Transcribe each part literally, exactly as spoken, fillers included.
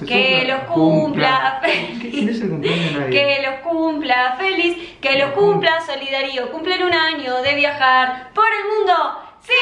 Se que sopla, los cumpla, cumpla. feliz. ¿Qué? No es el cumpleaños de nadie. Que los cumpla feliz, que los cumpla solidario, cumplen un año de viajar por el mundo. ¡Sí!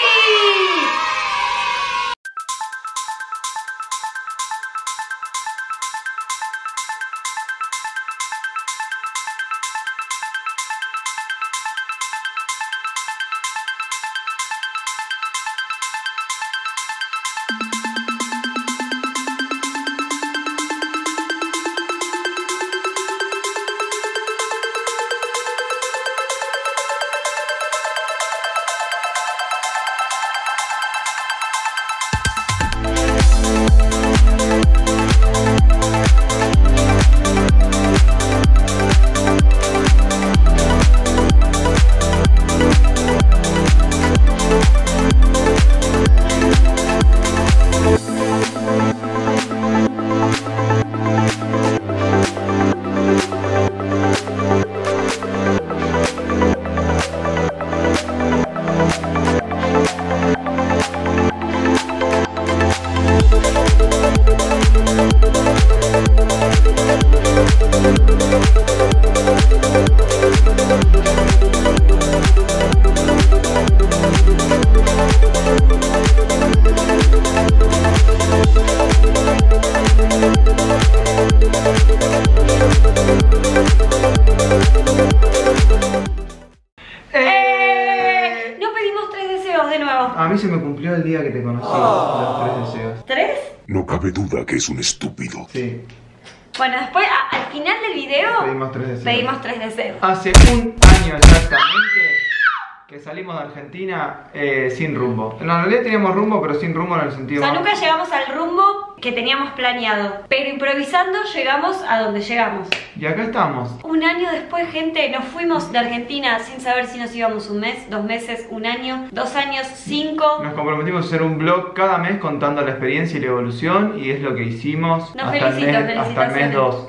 ¡Eh! No pedimos tres deseos de nuevo. A mí se me cumplió el día que te conocí, los tres deseos. ¿Tres? No cabe duda que es un estúpido. Sí, Bueno, después a- al final del video pedimos tres deseos. pedimos tres deseos. Hace un año exactamente que salimos de Argentina eh, sin rumbo. En realidad teníamos rumbo, pero sin rumbo en el O sentido sea, más- nunca llegamos al rumbo que teníamos planeado, pero improvisando llegamos a donde llegamos. Y acá estamos. Un año después, gente, nos fuimos de Argentina sin saber si nos íbamos un mes, dos meses, un año, dos años, cinco. Nos comprometimos a hacer un blog cada mes contando la experiencia y la evolución, y es lo que hicimos No, hasta, felicito, el mes, hasta el mes felicitaciones. dos.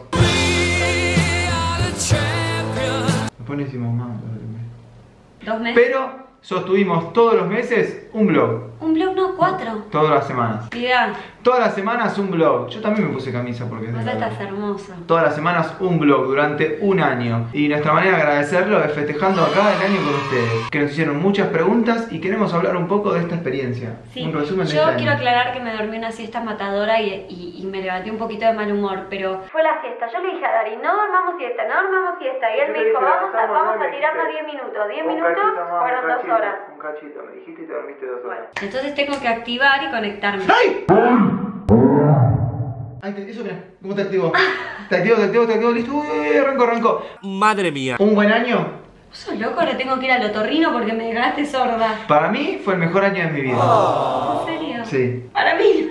Después no hicimos más. Dos meses. Pero sostuvimos todos los meses un blog. Un blog no, cuatro. Todas las semanas. Mirá, Todas las semanas un blog. Yo también me puse camisa porque es de vos la estás blog. hermosa. Todas las semanas un blog durante un año. Y nuestra manera de agradecerlo es festejando acá el año con ustedes, que nos hicieron muchas preguntas y queremos hablar un poco de esta experiencia. Sí, Un resumen de yo este quiero año. aclarar que me dormí una siesta matadora y, y, y me levanté un poquito de mal humor, pero fue la siesta. Yo le dije a Dari, no dormamos siesta, no dormamos siesta. Y él Yo me te dijo, dije, vamos a, levantamos, vamos no, a me tirarnos dijiste, diez minutos. diez Un minutos cachito más, fueron un dos cachito, horas. Un cachito, me dijiste y te dormiste dos Bueno, horas. entonces tengo que activar y conectarme. ¡Ay! Ay, te- eso mira, ¿cómo te activo? Te activo, te activo, te activo, listo, uy, uy, uy, arrancó, arrancó. Madre mía. ¿Un buen año? ¿Vos sos loco? Ahora tengo que ir al otorrino porque me dejaste sorda. Para mí fue el mejor año de mi vida. ¿En serio? Sí. Para mí.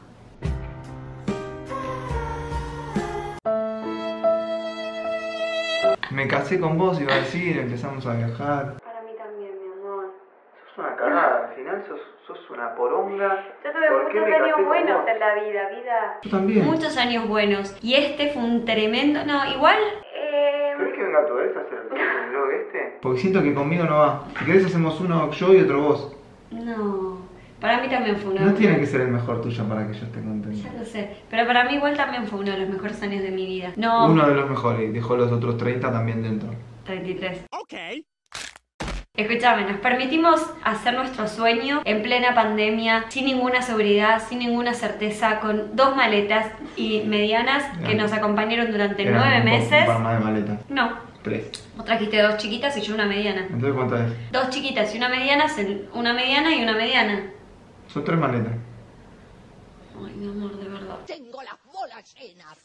Me casé con vos, iba a decir, empezamos a viajar. Para mí también, mi amor. Sos una cagada, al final sos, sos una poronga. Yo tuve ¿Por qué muchos me casé años con buenos vos? en la vida, vida. Yo también. Muchos años buenos. Y este fue un tremendo... No, igual... Eh... ¿Querés que venga tu ex a hacer el vlog este? Porque siento que conmigo no va. Si querés hacemos uno yo y otro vos. No. Para mí también fue uno... No tiene que ser el mejor tuyo para que yo esté contento. Ya lo sé. Pero para mí igual también fue uno de los mejores años de mi vida. No... Uno de los mejores y dejó los otros treinta también dentro. treinta y tres. Ok. Escúchame, nos permitimos hacer nuestro sueño en plena pandemia, sin ninguna seguridad, sin ninguna certeza, con dos maletas y medianas que nos acompañaron durante Eran nueve un poco- meses. Un par más de maleta. No, Tres. vos trajiste dos chiquitas y yo una mediana. Entonces, ¿cuánto es? Dos chiquitas y una mediana, hacen una mediana y una mediana. Son tres maletas. Ay, mi amor, de verdad. Tengo las bolas llenas.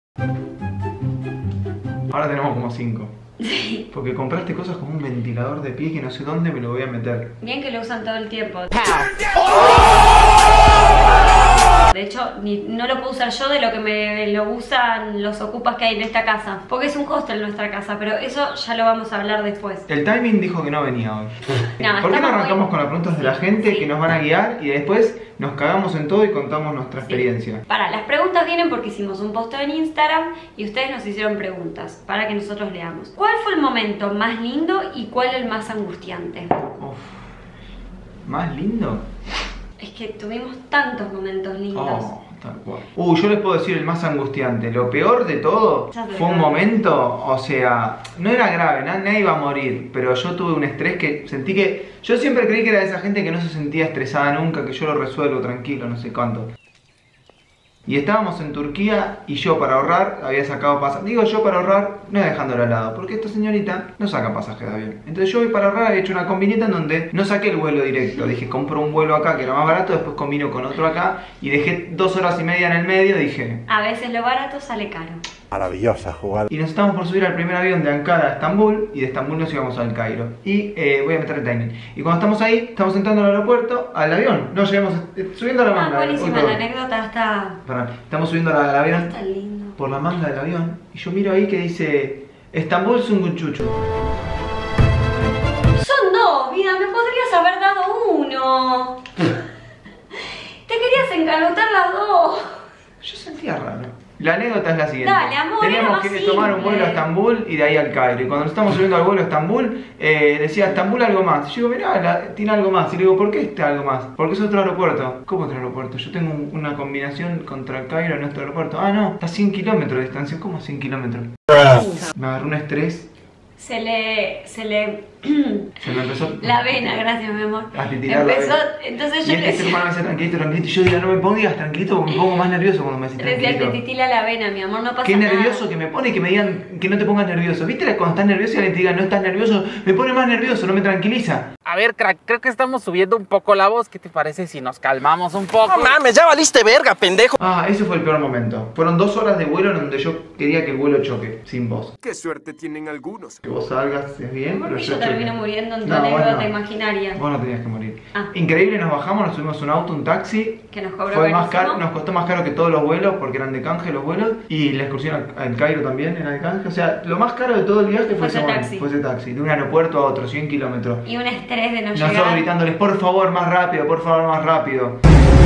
Ahora tenemos como cinco. Porque compraste cosas como un ventilador de pie que no sé dónde me lo voy a meter. Bien que lo usan todo el tiempo. De hecho, ni, no lo puedo usar yo de lo que me lo usan los ocupas que hay en esta casa. Porque es un hostel nuestra casa, pero eso ya lo vamos a hablar después. El timing dijo que no venía hoy. No, ¿Por qué no estamos arrancamos muy- con las preguntas de la gente Sí. que nos van a guiar y después nos cagamos en todo y contamos nuestra experiencia? Para, las preguntas vienen porque hicimos un posteo en Instagram y ustedes nos hicieron preguntas para que nosotros leamos. ¿Cuál fue el momento más lindo y cuál el más angustiante? Uf. ¿Más lindo? Es que tuvimos tantos momentos lindos. Oh, Tal cual. Uh, yo les puedo decir el más angustiante. Lo peor de todo fue un momento, o sea, no era grave, nadie iba a morir, pero yo tuve un estrés que sentí que... Yo siempre creí que era de esa gente que no se sentía estresada nunca, que yo lo resuelvo tranquilo, no sé cuánto. Y estábamos en Turquía y yo para ahorrar había sacado pasaje. Digo yo para ahorrar, no dejándolo al lado, porque esta señorita no saca pasaje de avión. Entonces yo para ahorrar había hecho una combineta en donde no saqué el vuelo directo. Dije, compro un vuelo acá que era más barato, después combino con otro acá y dejé dos horas y media en el medio. Dije, a veces lo barato sale caro. Maravillosa jugada. Y nos estábamos por subir al primer avión de Ankara a Estambul y de Estambul nos íbamos al Cairo. Y eh, voy a meter el timing. Y cuando estamos ahí, estamos entrando al aeropuerto, al avión. No llegamos eh, subiendo a la manga. Ah, buenísima, Uy, la anécdota está... Perdón, estamos subiendo al avión. Está lindo. Por la manga del avión. Y yo miro ahí que dice Estambul Sungunchuchu. Son dos, vida, me podrías haber dado uno. Te querías encanutar las dos. Yo sentía raro. La anécdota es la siguiente. Dale, amor, teníamos que era más tomar un vuelo a simple. Estambul y de ahí al Cairo. Y cuando nos estamos subiendo al vuelo a Estambul, eh, decía Estambul algo más. Y yo digo, mirá, la- tiene algo más. Y le digo, ¿por qué este algo más? Porque es otro aeropuerto. ¿Cómo otro aeropuerto? Yo tengo un- una combinación contra el Cairo en nuestro aeropuerto. Ah, no, está a cien kilómetros de distancia. ¿Cómo cien kilómetros? Me agarró un estrés. Se le... Se le... Se me empezó La vena, gracias mi amor. a titilar la Empezó, vena. entonces Y yo le este decía... hermano me decía tranquilito, tranquilito. Y yo digo, no me pongas tranquilito porque me pongo más nervioso cuando me decís Le decía, te tranquilito. titila la vena, mi amor, no pasa Qué nada. nervioso que me pone que me digan que no te pongas nervioso. ¿Viste cuando estás nervioso y alguien te diga no estás nervioso? Me pone más nervioso, no me tranquiliza. A ver, crack, creo que estamos subiendo un poco la voz. ¿Qué te parece si nos calmamos un poco? No mames, ya valiste verga, pendejo. Ah, ese fue el peor momento. Fueron dos horas de vuelo en donde yo quería que el vuelo choque, sin vos. Qué suerte tienen algunos. Que vos salgas es bien, ¿Por pero qué yo yo termino choque. muriendo en tu No, vos anécdota no. imaginaria? Vos no tenías que morir. Ah. Increíble, nos bajamos, nos subimos a un auto, un taxi. Que nos cobró Fue más carísimo. caro, nos costó más caro que todos los vuelos porque eran de canje los vuelos. Y la excursión al, al Cairo también era de canje. O sea, lo más caro de todo el viaje fue, Fue ese ese vuelo, taxi. fue ese taxi. De un aeropuerto a otro, cien kilómetros. Y un estrés de no Nosotros llegar. gritándoles, por favor, más rápido, por favor, más rápido.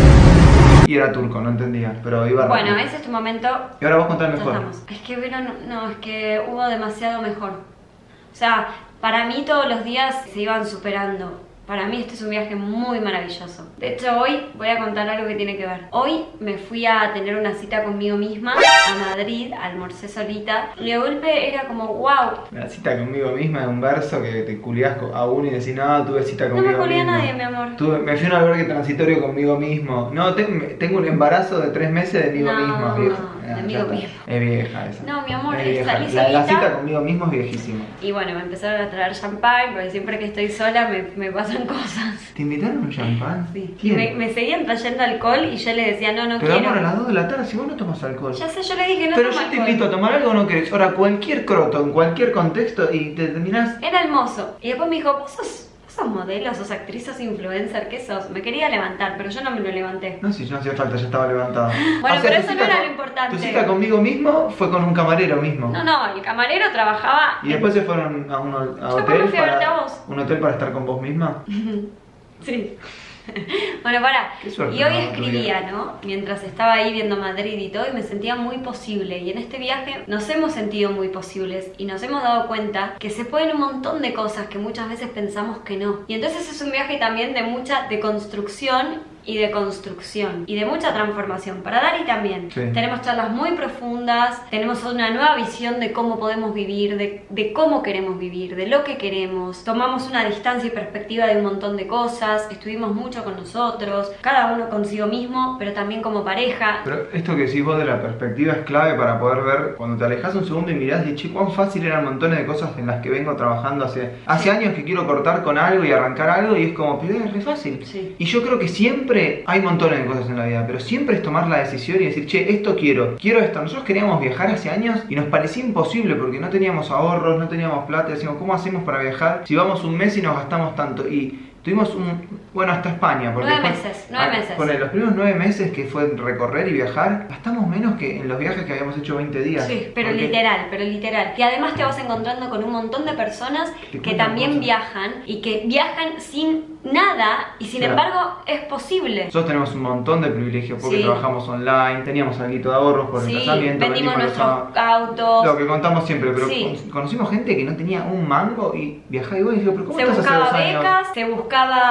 Y era turco, no entendía, pero iba rápido. Bueno, ese es tu momento. Y ahora vos contá el Ya mejor. estamos. Es que vieron, no, es que hubo demasiado mejor. O sea, para mí todos los días se iban superando. Para mí este es un viaje muy maravilloso. De hecho, hoy voy a contar algo que tiene que ver. Hoy me fui a tener una cita conmigo misma a Madrid, almorcé solita. Y de golpe era como, wow. La cita conmigo misma es un verso que te culiás a uno y decís, no, tuve cita No conmigo me culié a mismo. nadie, mi amor. Tuve- me fui a un albergue transitorio conmigo mismo. No, te- me- tengo un embarazo de tres meses de mí No, mismo, vieja. de Ah, mí ya está. mismo. Es vieja esa. No, mi amor, es vieja. salí La, la solita. cita conmigo mismo es viejísima. Y bueno, me empezaron a traer champán, porque siempre que estoy sola me, me pasan cosas. ¿Te invitaron a un champán? Sí. Y ¿Quién? me, me seguían trayendo alcohol y yo le decía, no, no Pero quiero. amor, a las dos de la tarde si vos no tomas alcohol. Ya sé, yo le dije, no Pero tomo yo te alcohol. invito a tomar algo o no querés. Ahora, cualquier croto, en cualquier contexto, y te terminás. Era hermoso. Y después me dijo, vos sos, vos sos modelo, sos actriz, sos influencer, ¿qué sos? Me quería levantar, pero yo no me lo levanté. No, si no hacía falta, ya estaba levantado. Bueno, O sea, pero tu eso no cita era con- lo importante. Tu cita conmigo mismo fue con un camarero mismo. No, no, el camarero trabajaba. Y después se fueron a un a Yo hotel me fui a verte a para, vos. un hotel para estar con vos misma. Sí. Bueno, pará. Qué suerte, Y hoy ¿no? escribía, ¿no? Mientras estaba ahí viendo Madrid y todo, y me sentía muy posible. Y en este viaje nos hemos sentido muy posibles y nos hemos dado cuenta que se pueden un montón de cosas que muchas veces pensamos que no. Y entonces es un viaje también de mucha deconstrucción y de construcción y de mucha transformación. Para Dari también. Sí. Tenemos charlas muy profundas, tenemos una nueva visión de cómo podemos vivir, de, de cómo queremos vivir, de lo que queremos. Tomamos una distancia y perspectiva de un montón de cosas, estuvimos mucho con nosotros, cada uno consigo mismo, pero también como pareja. Pero esto que decís vos de la perspectiva es clave para poder ver cuando te alejas un segundo y mirás y che, cuán fácil eran montones de cosas en las que vengo trabajando hace, hace años que quiero cortar con algo y arrancar algo y es como, pero es re fácil. Sí. Y yo creo que siempre hay montones de cosas en la vida, pero siempre es tomar la decisión y decir, che, esto quiero, quiero esto. Nosotros queríamos viajar hace años y nos parecía imposible porque no teníamos ahorros, no teníamos plata, y decíamos, ¿cómo hacemos para viajar si vamos un mes y nos gastamos tanto? Y tuvimos un, bueno, hasta España. Porque Nueve después- meses, nueve ah, meses. Ponele, los primeros nueve meses que fue recorrer y viajar, gastamos menos que en los viajes que habíamos hecho veinte días. Sí, pero Porque- literal, pero literal. Y además te vas encontrando con un montón de personas Te que cuentan también cosas. viajan y que viajan sin nada y sin Claro. embargo es posible. Nosotros tenemos un montón de privilegios porque Sí. trabajamos online, teníamos algo de ahorros por el Sí, casamiento, vendimos los nuestros a- autos. Lo que contamos siempre, pero Sí. con- conocimos gente que no tenía un mango y viajaba igual y digo, pero ¿cómo Se estás hace buscaba dos años? becas, se buscaba... Y, eh,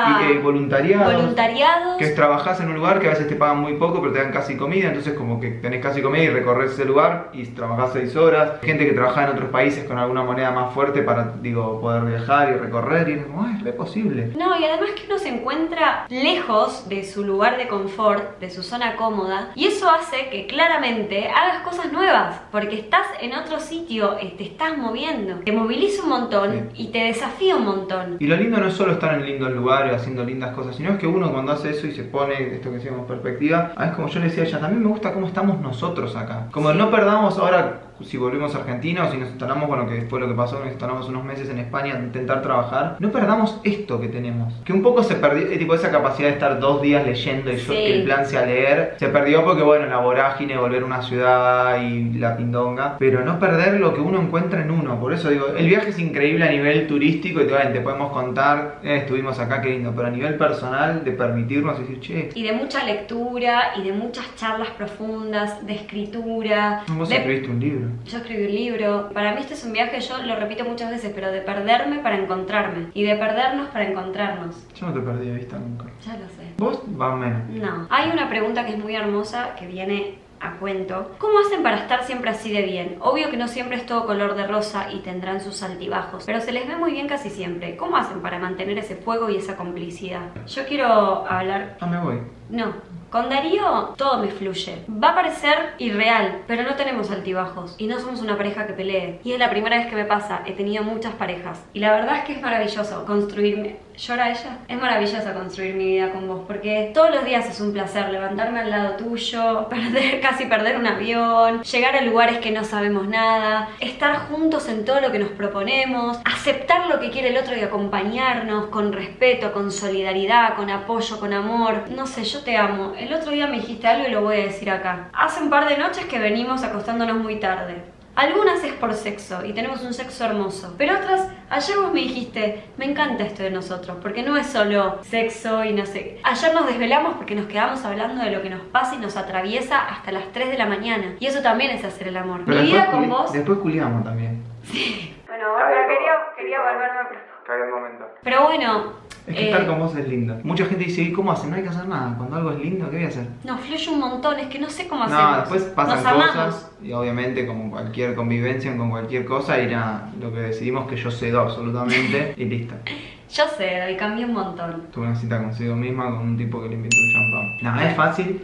voluntariados. Voluntariados. Que trabajás en un lugar que a veces te pagan muy poco, pero te dan casi comida, entonces como que tenés casi comida y recorres ese lugar y trabajás seis horas. Gente que trabaja en otros países con alguna moneda más fuerte para, digo, poder viajar y recorrer, y es como, "Ay, es re posible". No, y además que uno se encuentra lejos de su lugar de confort, de su zona cómoda, y eso hace que claramente hagas cosas nuevas, porque estás en otro sitio, te estás moviendo, te moviliza un montón Sí. y te desafía un montón. Y lo lindo no es solo estar en lindos lugares haciendo lindas cosas, sino es que uno cuando hace eso y se pone, esto que decíamos, perspectiva, a veces como yo le decía a ella, también me gusta cómo estamos nosotros acá. Como Sí. no perdamos ahora, si volvemos a Argentina o si nos instalamos, bueno, que fue lo que pasó, nos instalamos unos meses en España a intentar trabajar, no perdamos esto que tenemos. Que un poco se perdió, eh, tipo esa capacidad de estar dos días leyendo y yo, Sí. que el plan sea leer, se perdió porque, bueno, la vorágine, volver a una ciudad y la pindonga, pero no perder lo que uno encuentra en uno. Por eso digo, el viaje es increíble a nivel turístico y te, te podemos contar, eh, estuvimos acá, qué lindo, pero a nivel personal, de permitirnos decir, che, Y de mucha lectura y de muchas charlas profundas, de escritura. vos de... escribiste un libro. Yo escribí un libro. Para mí este es un viaje, yo lo repito muchas veces, pero de perderme para encontrarme. Y de perdernos para encontrarnos. Yo no te perdí de vista nunca. Ya lo sé. Vos, va menos. No. Hay una pregunta que es muy hermosa que viene a cuento. ¿Cómo hacen para estar siempre así de bien? Obvio que no siempre es todo color de rosa y tendrán sus altibajos, pero se les ve muy bien casi siempre. ¿Cómo hacen para mantener ese fuego y esa complicidad? Yo quiero hablar... Ah, me voy. No. Con Darío todo me fluye. Va a parecer irreal, pero no tenemos altibajos y no somos una pareja que pelee. Y es la primera vez que me pasa. He tenido muchas parejas y la verdad es que es maravilloso construirme. ¿Llora ella? Es maravilloso construir mi vida con vos porque todos los días es un placer levantarme al lado tuyo, perder, casi perder un avión, llegar a lugares que no sabemos nada, estar juntos en todo lo que nos proponemos, aceptar lo que quiere el otro y acompañarnos con respeto, con solidaridad, con apoyo, con amor. No sé, yo te amo. El otro día me dijiste algo y lo voy a decir acá. Hace un par de noches que venimos acostándonos muy tarde. Algunas es por sexo y tenemos un sexo hermoso, pero otras, ayer vos me dijiste, me encanta esto de nosotros, porque no es solo sexo y no sé. Ayer nos desvelamos porque nos quedamos hablando de lo que nos pasa y nos atraviesa hasta las tres de la mañana. Y eso también es hacer el amor. Pero Mi vida después con culi- vos... Después culiamos también. Bueno, pero quería, quería volverme a... Cae el momento. Pero bueno... Es que eh, estar con vos es lindo. Mucha gente dice, ¿y cómo hacen? No hay que hacer nada. Cuando algo es lindo, ¿qué voy a hacer? nos fluye un montón, es que no sé cómo hacemos. No, después pasan Nos amamos. cosas y obviamente como cualquier convivencia con cualquier cosa y nada, lo que decidimos que yo cedo absolutamente y listo. Yo sé, y cambié un montón. Tuve una cita consigo misma con un tipo que le invitó un champán. Nada, es fácil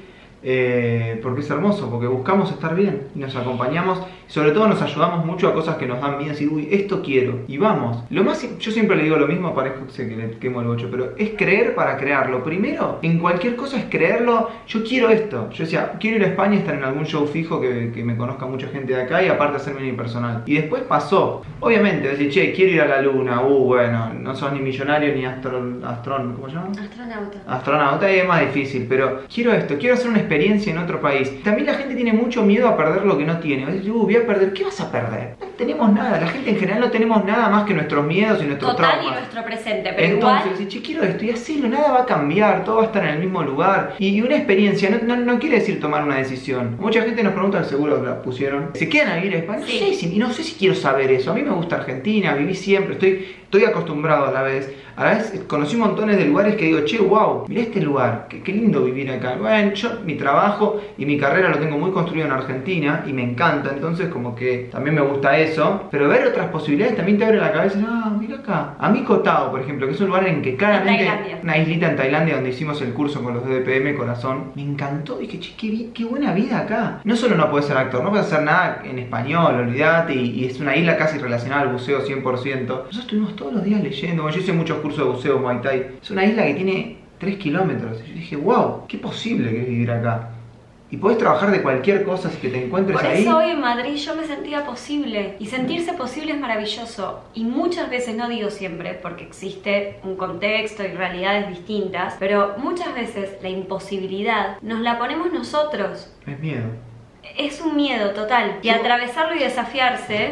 eh, porque es hermoso, porque buscamos estar bien y nos acompañamos y sobre todo nos ayudamos mucho a cosas que nos dan miedo, decir, uy, esto quiero y vamos. Lo más, yo siempre le digo lo mismo, parezco sé que le quemo el bocho, pero es creer para crear. Lo primero en cualquier cosa es creerlo. Yo quiero esto. Yo decía, quiero ir a España y estar en algún show fijo que, que me conozca mucha gente de acá y aparte hacerme mi personal. Y después pasó. Obviamente, decir, che, quiero ir a la luna. Uh, bueno, no sos ni millonario ni astron, astron ¿cómo se llama? Astronauta. Astronauta y es más difícil, pero quiero esto, quiero hacer una experiencia en otro país. También la gente tiene mucho miedo a perder lo que no tiene. Decir, uh, voy a perder, ¿qué vas a perder? No tenemos nada, la gente en general no tenemos nada más que nuestros miedos y nuestros Total traumas. y nuestro presente, pero Entonces, igual... decir, che, quiero esto y hacerlo, nada va a cambiar, todo va a estar en el mismo lugar. Y, y una experiencia no, no, no quiere decir tomar una decisión. Mucha gente nos pregunta, seguro que la pusieron, ¿se quedan a vivir a España? No Sí. sé si, y no sé si quiero saber eso. A mí me gusta Argentina, viví siempre, estoy, estoy acostumbrado a la vez. A la vez conocí montones de lugares que digo, che, wow, mirá este lugar, qué, qué lindo vivir acá. Bueno, yo mi trabajo y mi carrera lo tengo muy construido en Argentina y me encanta, entonces como que también me gusta eso. Pero ver otras posibilidades también te abre la cabeza. Ah, mira acá. A mí Koh Tao, por ejemplo, que es un lugar en que claramente... Tailandia. Una islita en Tailandia donde hicimos el curso con los de D P M, Corazón. Me encantó, dije, che, qué, vi- qué buena vida acá. No solo no puedes ser actor, no puedes hacer nada en español, olvídate, y, y es una isla casi relacionada al buceo cien por ciento. Nosotros estuvimos todos los días leyendo, bueno, yo hice muchos cursos de buceo, Muay Thai. Es una isla que tiene tres kilómetros. Y yo dije, wow, qué posible que es vivir acá. Y podés trabajar de cualquier cosa si que te encuentres Por ahí. eso hoy en Madrid yo me sentía posible. Y sentirse posible es maravilloso. Y muchas veces, no digo siempre, porque existe un contexto y realidades distintas, pero muchas veces la imposibilidad nos la ponemos nosotros. Es miedo. Es un miedo total. Y atravesarlo y desafiarse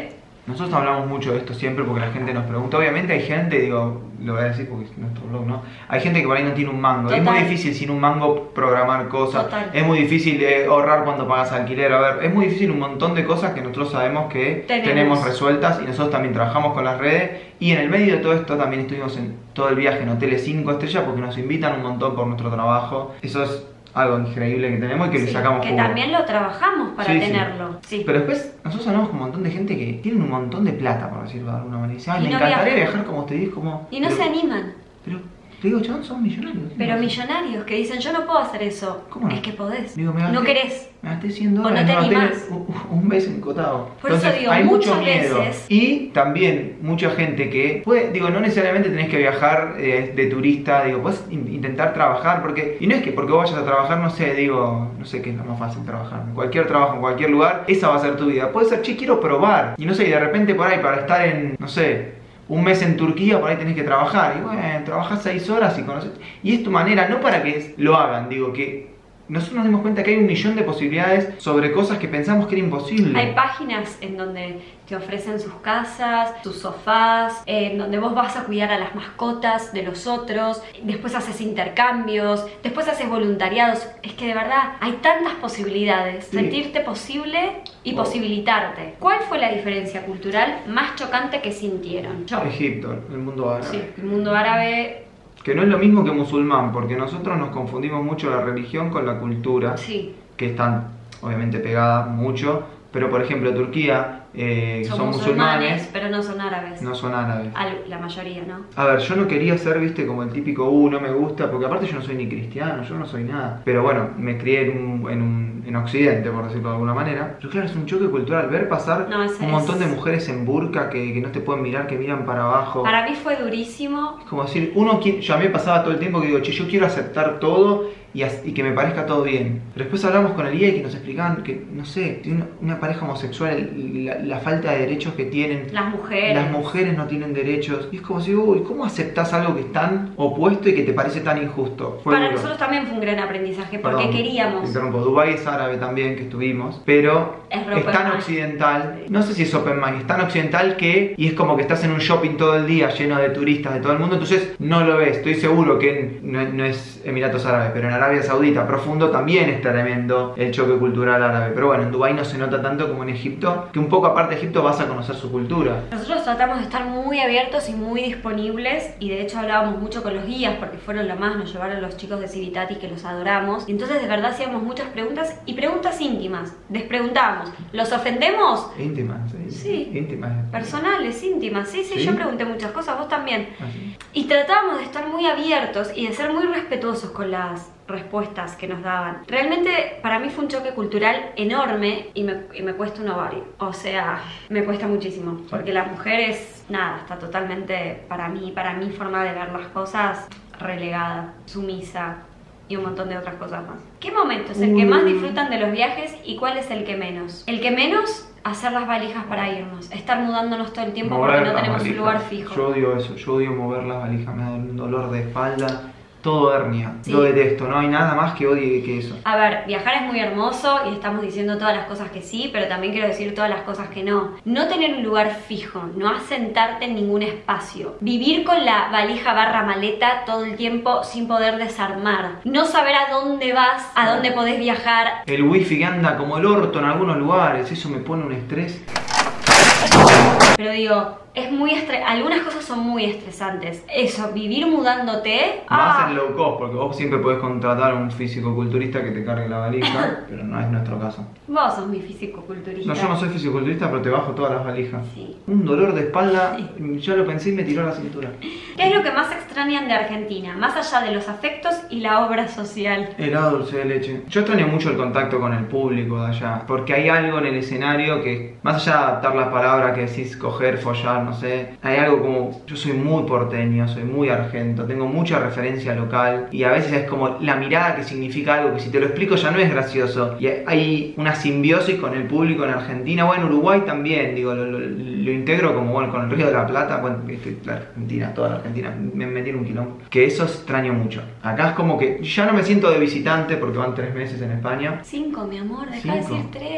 Nosotros hablamos mucho de esto siempre porque la gente nos pregunta. Obviamente hay gente, digo, lo voy a decir porque es nuestro blog, ¿no? Hay gente que por ahí no tiene un mango. Total. Es muy difícil sin un mango programar cosas. Total. Es muy difícil eh, ahorrar cuando pagas alquiler. A ver, es muy difícil un montón de cosas que nosotros sabemos que tenemos. tenemos resueltas y nosotros también trabajamos con las redes. Y en el medio de todo esto también estuvimos en todo el viaje en hoteles cinco estrellas porque nos invitan un montón por nuestro trabajo. Eso es algo increíble que tenemos y que Sí, le sacamos que jugo. también lo trabajamos para Sí, sí. tenerlo. Sí. Pero después nosotros hablamos con un montón de gente que tienen un montón de plata, por decirlo de alguna manera. Y dice, ay, Y me no encantaría viajan. viajar como ustedes, como... Y no pero, se animan. Pero, te digo, chabón, son millonarios. Pero No, millonarios que dicen, yo no puedo hacer eso. ¿Cómo no? Es que podés. Digo, me gasté- no querés. Me gasté cien O no dólares te en un hotel animás. un, un mes en Cotado. Por eso digo, hay mucho muchas miedo. veces- Y también mucha gente que puede, digo, no necesariamente tenés que viajar eh, de turista, digo, puedes in- intentar trabajar, porque, y no es que porque vos vayas a trabajar, no sé, digo, no sé qué es lo más fácil trabajar. En cualquier trabajo, en cualquier lugar, esa va a ser tu vida. Puede ser, che, quiero probar. Y no sé, y de repente por ahí, para estar en, no sé, un mes en Turquía, por ahí tenés que trabajar. Y bueno, trabajás seis horas y conoces. Y es tu manera, no para que lo hagan, digo, que nosotros nos dimos cuenta que hay un millón de posibilidades sobre cosas que pensamos que era imposible. Hay páginas en donde te ofrecen sus casas, sus sofás, en donde vos vas a cuidar a las mascotas de los otros, después haces intercambios, después haces voluntariados. Es que de verdad hay tantas posibilidades. Sí. Sentirte posible y Oh. posibilitarte. ¿Cuál fue la diferencia cultural más chocante que sintieron? Yo. Egipto, el mundo árabe. Sí, el mundo árabe, Que no es lo mismo que musulmán, porque nosotros nos confundimos mucho la religión con la cultura, sí. que están obviamente pegadas mucho, pero por ejemplo Turquía, eh, que Son, son musulmanes, musulmanes, pero no son árabes. no son árabes. Al- la mayoría, ¿no? A ver, yo no quería ser, viste, como el típico, uh, no me gusta, porque aparte yo no soy ni cristiano, yo no soy nada. Pero bueno, me crié en, un, en, un, en Occidente, por decirlo de alguna manera. Pero claro, es un choque cultural, ver pasar No, ese un montón es- de mujeres en burka que, que no te pueden mirar, que miran para abajo. Para mí fue durísimo. Es como decir, uno, qui- yo a mí me pasaba todo el tiempo que digo, che, yo quiero aceptar todo y, as- y que me parezca todo bien. Pero después hablamos con el I A y que nos explicaban que, no sé, tiene una, una pareja homosexual, el- la, la falta de derechos que tienen. Las mujeres. Las mujeres no tienen derechos. Y es como si, uy, ¿cómo aceptás algo que es tan opuesto y que te parece tan injusto? Fue Para duro. nosotros también fue un gran aprendizaje porque Perdón, te queríamos. interrumpo. Dubái es árabe también, que estuvimos, pero Es es, open tan mind. occidental, no sé si es open mind, es tan occidental que, y es como que estás en un shopping todo el día lleno de turistas de todo el mundo, entonces no lo ves. Estoy seguro que en- no, no es Emiratos Árabes, pero en Arabia Saudita profundo también es tremendo el choque cultural árabe. Pero bueno, en Dubái no se nota tanto como en Egipto, que un poco aparte de Egipto vas a conocer su cultura. Nosotros tratamos de estar muy abiertos y muy disponibles y de hecho hablábamos mucho con los guías porque fueron lo más, nos llevaron los chicos de Civitati que los adoramos y entonces de verdad hacíamos muchas preguntas y preguntas íntimas. Les preguntábamos, ¿los ofendemos? Íntimas, sí. Sí. Íntimas. Personales, íntimas, sí, sí, ¿Sí? yo pregunté muchas cosas, vos también. Así. Y tratábamos de estar muy abiertos y de ser muy respetuosos con las respuestas que nos daban. Realmente para mí fue un choque cultural enorme y me, y me cuesta un ovario. O sea, me cuesta muchísimo. Porque la mujer es, nada, está totalmente, para mí, para mi forma de ver las cosas, relegada, sumisa y un montón de otras cosas más. ¿Qué momento es el que más disfrutan de los viajes y cuál es el que menos? El que menos, hacer las valijas para irnos. Estar mudándonos todo el tiempo Mover porque no las tenemos un valijas. lugar fijo. Yo odio eso, yo odio mover las valijas, me da un dolor de espalda, todo hernia, Sí. lo detesto, no hay nada más que odie que eso. A ver, viajar es muy hermoso y estamos diciendo todas las cosas que sí, pero también quiero decir todas las cosas que no. No tener un lugar fijo, no asentarte en ningún espacio. Vivir con la valija barra maleta todo el tiempo sin poder desarmar. No saber a dónde vas, a dónde podés viajar. El wifi que anda como el orto en algunos lugares, eso me pone un estrés. Pero digo, es muy estre- algunas cosas son muy estresantes. Eso, vivir mudándote. Más ah, en low cost, porque vos siempre podés contratar a un físico-culturista que te cargue la valija, pero no es nuestro caso. Vos sos mi físico-culturista. No, yo no soy físico-culturista, pero te bajo todas las valijas. Sí. Un dolor de espalda, yo lo pensé y me tiró a la cintura. ¿Qué es lo que más extrañan de Argentina? Más allá de los afectos y la obra social. Helado dulce de leche. Yo extraño mucho el contacto con el público de allá, porque hay algo en el escenario que, más allá de adaptar las palabras que decís coger, follar, no sé, hay algo como, yo soy muy porteño, soy muy argento, tengo mucha referencia local y a veces es como la mirada que significa algo que si te lo explico ya no es gracioso. Y hay una simbiosis con el público en Argentina, bueno, en Uruguay también, digo, lo, lo, lo integro como, bueno, con el Río de la Plata, bueno, es que la Argentina, toda la Argentina, me metí en un quilombo. Que eso extraño mucho. Acá es como que ya no me siento de visitante porque van tres meses en España. Cinco, mi amor, deja de Cinco. decir tres. ¿Cómo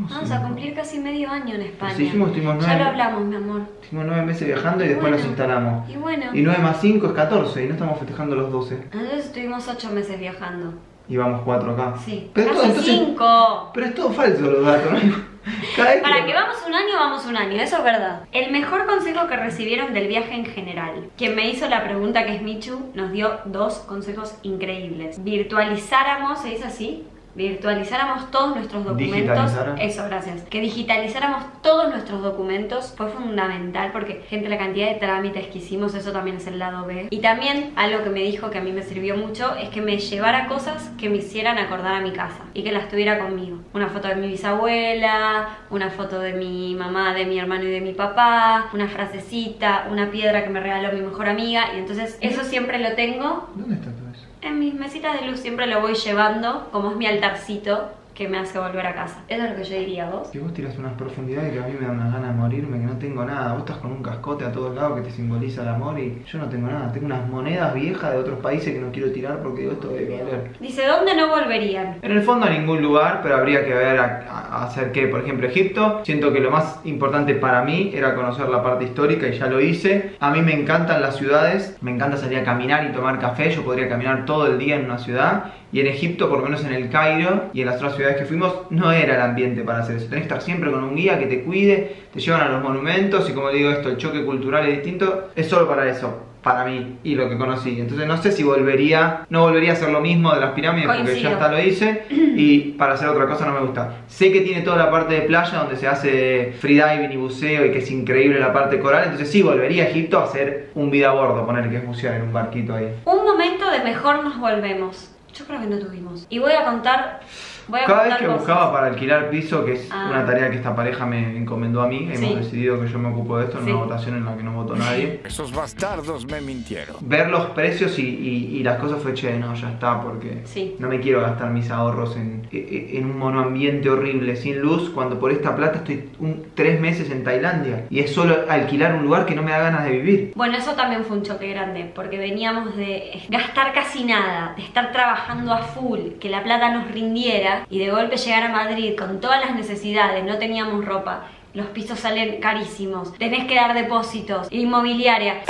¿Cómo Vamos cinco? a cumplir casi medio año en España. Sí, hicimos, estuvimos Ya nueve- lo hablamos, mi amor. Hicimos nueve meses viajando y Y después bueno, nos instalamos. Y bueno, Y nueve más cinco es catorce y no estamos festejando los doce. entonces estuvimos ocho meses viajando. Y vamos cuatro acá. Sí. Pero, Casi todo, entonces- cinco. pero es todo falso los datos, ¿no? Cada vez Para que vamos un año, vamos un año, eso es verdad. El mejor consejo que recibieron del viaje en general. Quien me hizo la pregunta, que es Michu, nos dio dos consejos increíbles. Virtualizáramos, ¿se dice así? Virtualizáramos todos nuestros documentos. Digitalizara. Eso, gracias. Que digitalizáramos todos nuestros documentos fue fundamental porque, gente, la cantidad de trámites que hicimos, eso también es el lado B. Y también algo que me dijo que a mí me sirvió mucho es que me llevara cosas que me hicieran acordar a mi casa y que las tuviera conmigo. Una foto de mi bisabuela, una foto de mi mamá, de mi hermano y de mi papá, una frasecita, una piedra que me regaló mi mejor amiga. Y entonces eso siempre lo tengo ¿Dónde está todo eso? en mis mesitas de luz, siempre lo voy llevando, como es mi altarcito que me hace volver a casa. Eso es lo que yo diría, ¿vos? Que vos tirás unas profundidades que a mí me dan unas ganas de morirme, que no tengo nada. Vos estás con un cascote a todos lados que te simboliza el amor y yo no tengo nada. Tengo unas monedas viejas de otros países que no quiero tirar porque digo, esto debe valer. Dice, ¿dónde no volverían? En el fondo a ningún lugar, pero habría que ver a, a- a hacer qué. Por ejemplo, Egipto. Siento que lo más importante para mí era conocer la parte histórica y ya lo hice. A mí me encantan las ciudades, me encanta salir a caminar y tomar café. Yo podría caminar todo el día en una ciudad. Y en Egipto, por lo menos en el Cairo y en las otras ciudades que fuimos, no era el ambiente para hacer eso. Tenés que estar siempre con un guía que te cuide, te llevan a los monumentos y como digo esto, el choque cultural es distinto. Es solo para eso, para mí y lo que conocí. Entonces no sé si volvería, no volvería a hacer lo mismo de las pirámides porque Coincido. ya está lo hice y para hacer otra cosa no me gusta. Sé que tiene toda la parte de playa donde se hace freediving y buceo y que es increíble la parte coral, entonces sí volvería a Egipto a hacer un vida a bordo, poner que es bucear en un barquito ahí. Un momento de mejor nos volvemos. Yo creo que no tuvimos. Y voy a contar... Voy a Cada vez contar que cosas. buscaba para alquilar piso, que es Ah. una tarea que esta pareja me encomendó a mí, hemos Sí. decidido que yo me ocupo de esto en Sí. una votación en la que no votó nadie. Esos bastardos me mintieron. Ver los precios y, y- y las cosas fue, che, no, ya está, porque Sí. no me quiero gastar mis ahorros en, en un monoambiente horrible, sin luz, cuando por esta plata estoy un, tres meses en Tailandia y es solo alquilar un lugar que no me da ganas de vivir. Bueno, eso también fue un choque grande, porque veníamos de gastar casi nada, de estar trabajando a full, que la plata nos rindiera, y de golpe llegar a Madrid con todas las necesidades, no teníamos ropa, los pisos salen carísimos, tenés que dar depósitos, inmobiliaria.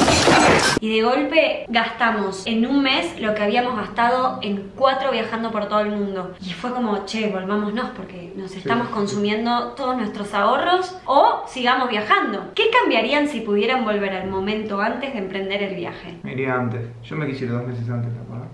Y de golpe gastamos en un mes lo que habíamos gastado en cuatro viajando por todo el mundo. Y fue como, che, volvámonos porque nos estamos consumiendo todos nuestros ahorros o sigamos viajando. ¿Qué cambiarían si pudieran volver al momento antes de emprender el viaje? Me iría antes. Yo me quisiera dos meses antes, ¿te acuerdas?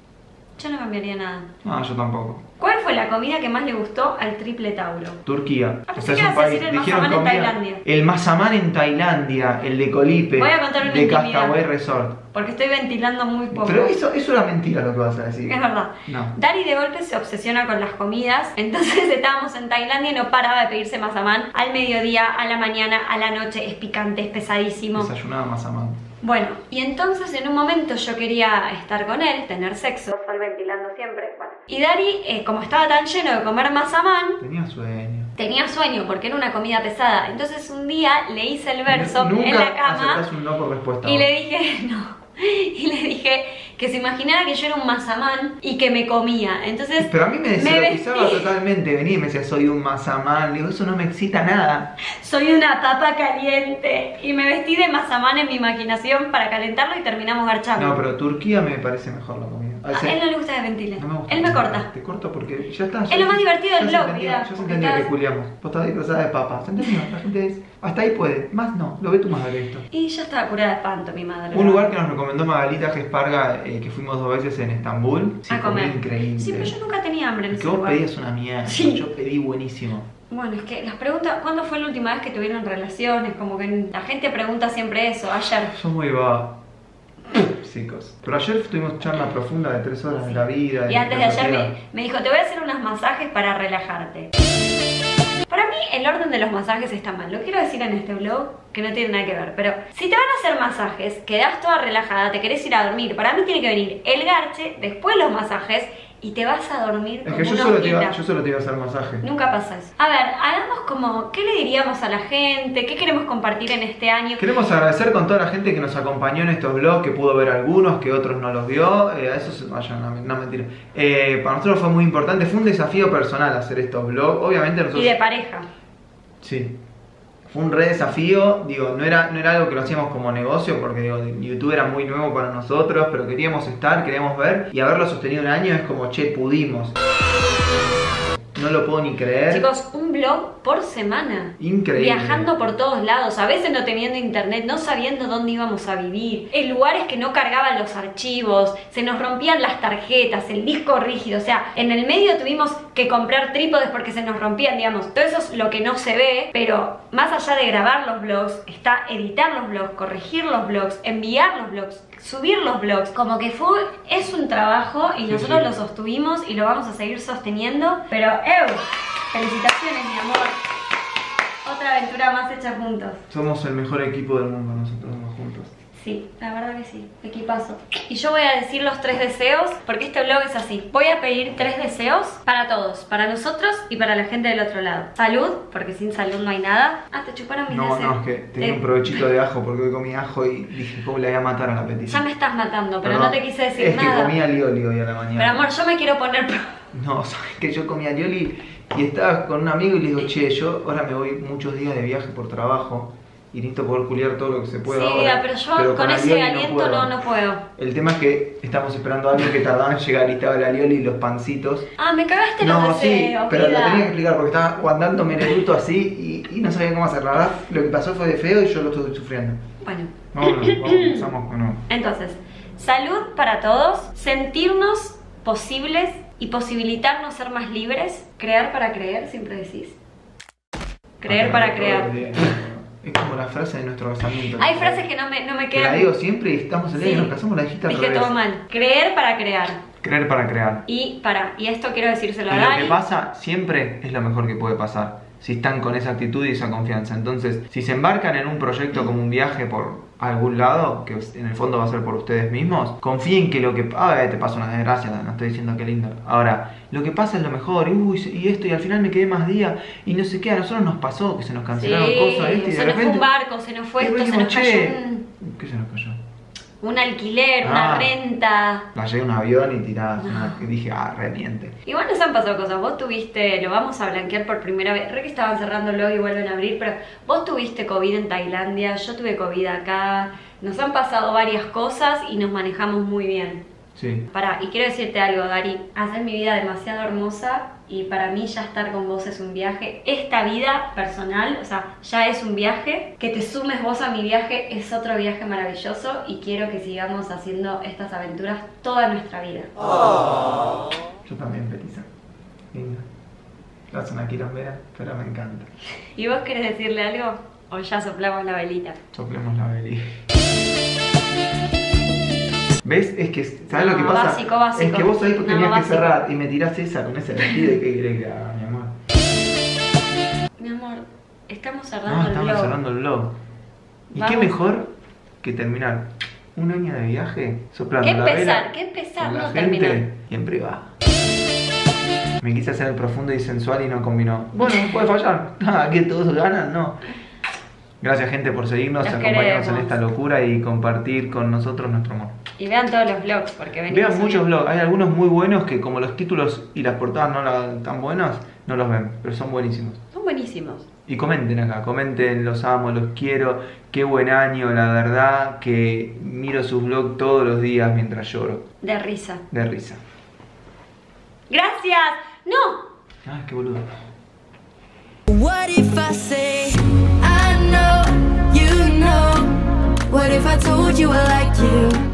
Yo no cambiaría nada. No, yo tampoco. ¿Cuál fue la comida que más le gustó al Triple Tauro? Turquía. Ah, pensé que ibas a decir el mazamán en Tailandia. El mazamán en Tailandia, el de Colipe. Voy a contar una de intimidad. Castaway Resort. Porque estoy ventilando muy poco. Pero eso, eso era mentira lo que vas a decir. Es verdad. No. Dari de golpe se obsesiona con las comidas, entonces estábamos en Tailandia y no paraba de pedirse mazamán al mediodía, a la mañana, a la noche. Es picante, es pesadísimo. Desayunaba mazamán. Bueno, y entonces en un momento yo quería estar con él, tener sexo, sol ventilando siempre. Bueno. Y Dari, eh, como estaba tan lleno de comer mazamán, Tenía sueño. tenía sueño porque era una comida pesada. Entonces un día le hice el verso Nunca en la cama aceptás un no por respuesta. y vos. le dije, no. Y le dije que se imaginara que yo era un mazamán y que me comía. Entonces Pero a mí me deserotizaba vestí. totalmente. Venía y me decía, soy un mazamán. Le digo, eso no me excita nada. Soy una papa caliente. Y me vestí de mazamán en mi imaginación para calentarlo y terminamos garchando. No, pero Turquía me parece mejor la comida. A A veces- él no le gusta que ventile. No me gusta. Él me corta. Te corto porque ya está. Es lo más divertido del ya se blog, entendía- vida, Ya se porque entendía que estás- culiamos. Vos estás disfrazada de papa. ¿Se entendió? La gente es... Hasta ahí puede. Más no. Lo ve tu madre esto. Y yo estaba curada de espanto, mi madre. Un lugar que nos recomendó Magalita Gesparga, eh, que fuimos dos veces en Estambul. Sí, A comí comer. increíble. Sí, pero yo nunca tenía hambre en El ese que vos lugar. pedías una mierda. Sí. Yo pedí buenísimo. Bueno, es que las preguntas, ¿cuándo fue la última vez que tuvieron relaciones? Como que la gente pregunta siempre eso, ayer. Sos muy va. Chicos. Pero ayer tuvimos charla profunda de tres horas de la vida. Y antes de la ayer sociedad. me, me dijo, te voy a hacer unos masajes para relajarte. Para mí el orden de los masajes está mal. Lo quiero decir en este vlog, que no tiene nada que ver. Pero si te van a hacer masajes, quedás toda relajada, te querés ir a dormir. Para mí tiene que venir el garche, después los masajes y te vas a dormir Es como que yo una solo, te iba, hojita. yo solo te iba a hacer masaje. Nunca pasa eso. A ver, hagamos como, ¿qué le diríamos a la gente? ¿Qué queremos compartir en este año? Queremos agradecer con toda la gente que nos acompañó en estos vlogs, que pudo ver algunos, que otros no los vio. Eh, a eso se vaya, no, no mentira. Eh, para nosotros fue muy importante, fue un desafío personal hacer estos vlogs. Obviamente nosotros. Y de pareja. Sí. Fue un re desafío, digo, no era, no era algo que lo hacíamos como negocio, porque digo, YouTube era muy nuevo para nosotros, pero queríamos estar, queríamos ver, y haberlo sostenido un año es como, che, pudimos. No lo puedo ni creer. Chicos, un vlog por semana. Increíble. Viajando por todos lados, a veces no teniendo internet, no sabiendo dónde íbamos a vivir, en lugares que no cargaban los archivos, se nos rompían las tarjetas, el disco rígido, o sea, en el medio tuvimos que comprar trípodes porque se nos rompían, digamos, todo eso es lo que no se ve, pero más allá de grabar los vlogs, está editar los vlogs, corregir los vlogs, enviar los vlogs, subir los vlogs, como que fue, es un trabajo y Sí, nosotros sí. lo sostuvimos y lo vamos a seguir sosteniendo, pero ¡ew! Felicitaciones, mi amor. Otra aventura más hecha juntos. Somos el mejor equipo del mundo, nosotros dos juntos. Sí, la verdad que sí, equipazo. Y yo voy a decir los tres deseos, porque este vlog es así. Voy a pedir tres deseos para todos, para nosotros y para la gente del otro lado. Salud, porque sin salud no hay nada. Ah, te chuparon mis No, deseos. no, es que tenía Te- un provechito de ajo porque hoy comí ajo y dije, ¿cómo le voy a matar a la petición? Ya me estás matando, pero no, te quise decir es nada. Es que comí alioli hoy a la mañana. Pero amor, yo me quiero poner... No, sabes que yo comí alioli y estaba con un amigo y le digo, che, yo ahora me voy muchos días de viaje por trabajo y necesito poder culiar todo lo que se pueda. Sí, ahora, pero yo con ese alioli aliento no, no puedo. El tema es que estamos esperando a alguien que tardaba en llegar y estaba el alioli y los pancitos. Ah, me cagaste los No, sí, deseos, pero vida. lo tenía que explicar porque estaba aguantándome el eruto así y, y no sabía cómo hacer. La verdad, lo que pasó fue de feo y yo lo estoy sufriendo. Bueno. Vamos, vamos, empezamos con uno. Entonces, salud para todos, sentirnos posibles y posibilitarnos ser más libres, crear para creer, siempre decís. Creer para crear. Es como la frase de nuestro casamiento. Hay frases que no me, no me Que la quedan. digo siempre y estamos el día Sí. que nos casamos, la dijiste al Dije revés. todo mal. Creer para crear. Creer para crear. Y para, y esto quiero decírselo a Y lo que Dani. pasa siempre es lo mejor que puede pasar. Si están con esa actitud y esa confianza. Entonces, si se embarcan en un proyecto como un viaje por algún lado, que en el fondo va a ser por ustedes mismos, confíen que lo que... Ah, te pasa una desgracia, no estoy diciendo que lindo. Ahora, lo que pasa es lo mejor, y, uy, y esto, y al final me quedé más días, y no sé qué, a nosotros nos pasó, que se nos cancelaron Sí, cosas, ¿viste? Y se de nos fue repente... un barco, se nos fue y esto, se dijimos, nos cayó "Che". un, ¿Qué se nos cayó? un alquiler, una Ah. renta. Cayó un avión y tirás una... Y dije, ah, reviente. Igual nos han pasado cosas, vos tuviste, lo vamos a blanquear por primera vez, re que estaban cerrando y vuelven a abrir, pero vos tuviste COVID en Tailandia, yo tuve COVID acá, nos han pasado varias cosas y nos manejamos muy bien. Sí. Pará, y quiero decirte algo, Dari, haces mi vida demasiado hermosa y para mí ya estar con vos es un viaje. Esta vida personal, o sea, ya es un viaje. Que te sumes vos a mi viaje es otro viaje maravilloso y quiero que sigamos haciendo estas aventuras toda nuestra vida. Yo también, Petiza. Linda. La zona quilombera, pero me encanta. ¿Y vos querés decirle algo? ¿O ya soplamos la velita? Soplemos la velita. ¿Ves? Es que, ¿sabes No, lo que pasa? básico, básico. Es que vos ahí No, tenías que básico. cerrar y me tirás esa con ese vestido y qué querés que haga, mi amor. Mi amor, estamos cerrando No, el estamos vlog. cerrando el vlog. ¿Y Vamos. qué mejor que terminar un año de viaje soplando ¿Qué la vela empezar? ¿Qué empezar? con la No gente terminar. y en privado? Me quise hacer el profundo y sensual y no combinó. Bueno, puede fallar. Nada, que todos ganan, no. Gracias, gente, por seguirnos, Los acompañarnos en queremos. esta locura y compartir con nosotros nuestro amor. Y vean todos los vlogs porque venimos Vean subiendo. muchos vlogs, hay algunos muy buenos que como los títulos y las portadas no la- tan buenos, no los ven, pero son buenísimos. Son buenísimos. Y comenten acá, comenten, los amo, los quiero, qué buen año, la verdad que miro sus vlogs todos los días mientras lloro, De risa. de risa. ¡Gracias! ¡No! Ay, qué boludo. What if I say I know you know? What if I told you I like you?